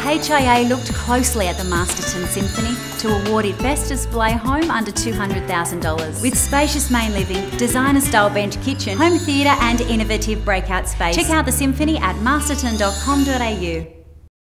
HIA looked closely at the Masterton Symphony to award it Best Display Home under $200,000. With spacious main living, designer-style bench kitchen, home theatre and innovative breakout space. Check out the Symphony at masterton.com.au.